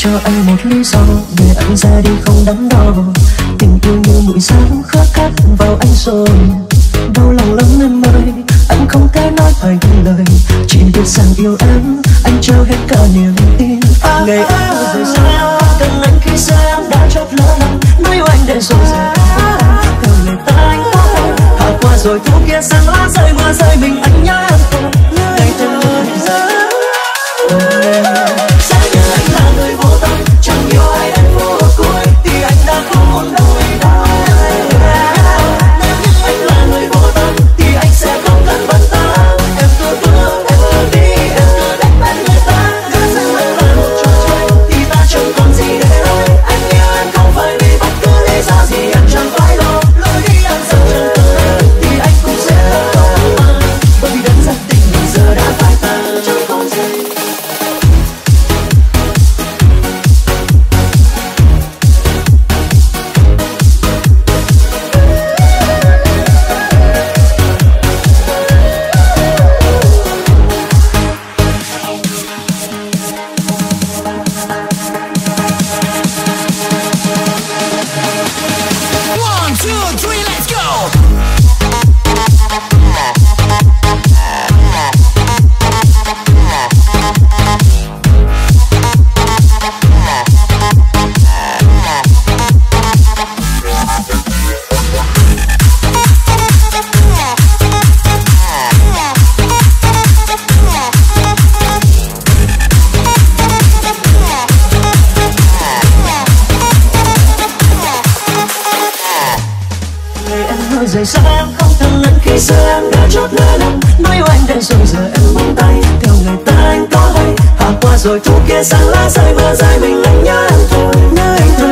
cho anh một lý do để anh ra đi không đắn đo. Tình yêu như bụi sáng khát khát vào anh rồi, đau lòng lắm em ơi, anh không thể nói thành lời. Chỉ biết rằng yêu em, anh trao hết cả niềm tin. Ngày em rời xa, cần anh khi xa em đã chót lỡ lòng, nói yêu anh để rồi giờ theo lời ta anh có thôi. Hạ qua rồi thu kia sáng lá rơi mưa rơi mình anh nhớ em thôi. Ngày thêm đôi giờ sẽ nhớ anh là người vô tâm, chẳng yêu ai đến vô cuối thì anh đã không muốn đôi đâu. Nếu như anh là người vô tâm thì anh sẽ không cần bận tâm. Em cứ bước, em cứ đi, em cứ đánh bên người ta. Ngỡ rằng anh là một trò chơi thì ta chẳng còn gì để nói. Anh yêu em không phải vì bất cứ lý do gì, em chẳng phải lo lối đi em giờ chẳng cần thì anh cũng sẽ không mà. Bởi vì đơn giản tình mình giờ đã phai tàn chẳng còn gì. Rời xa em không thân lẫn khi xưa em đã chót lỡ lòng, nói yêu anh để rồi giờ em buông tay theo người ta anh có hay. Hạ qua rồi thu kia sáng lá rơi mưa rơi mình anh nhớ em thôi, nhớ anh thôi.